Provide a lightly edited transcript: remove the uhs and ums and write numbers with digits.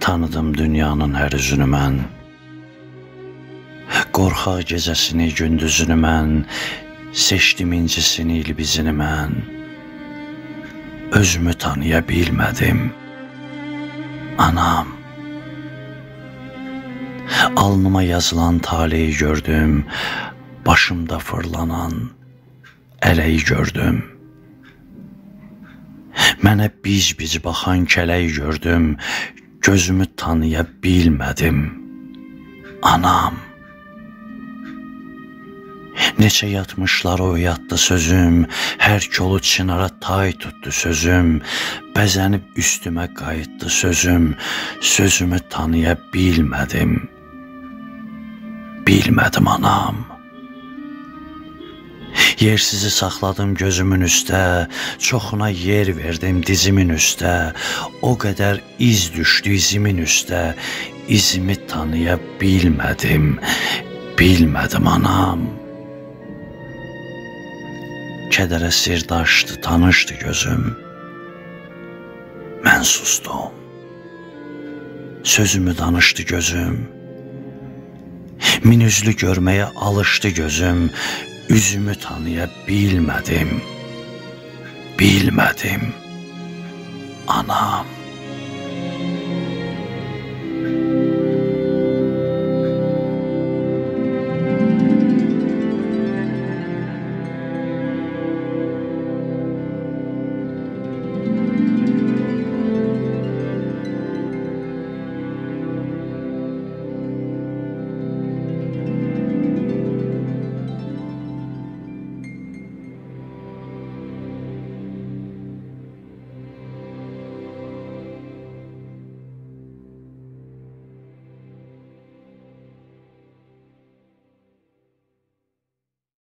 Tanıdım dünyanın hər üzünü mən, qorxaq gecəsini, gündüzünü mən, seçdim incisini, ilbizini mən, özümü tanıya bilmədim, anam. Alnıma yazılan taleyi gördüm, başımda fırlanan ələyi gördüm. Mənə biz-biz baxan kələyi gördüm, gözümü tanıya bilmədim, anam. Neçə yatmışlar oyatdı sözüm, hər kolu çınara tay tutdu sözüm, bəzənib üstümə qayıtdı sözüm, sözümü tanıya bilmədim, bilmədim anam. Yersizi saxladım gözümün üstə, çoxuna yer verdim dizimin üstə, o qədər iz düşdü izimin üstə, izimi tanıya bilmədim, bilmədim anam. Kədərə sirdaşdı, tanışdı gözüm, mən susdum, sözümü danışdı gözüm, min üzlü görməyə alışdı gözüm, üzümü tanıya bilmədim, bilmədim, anam.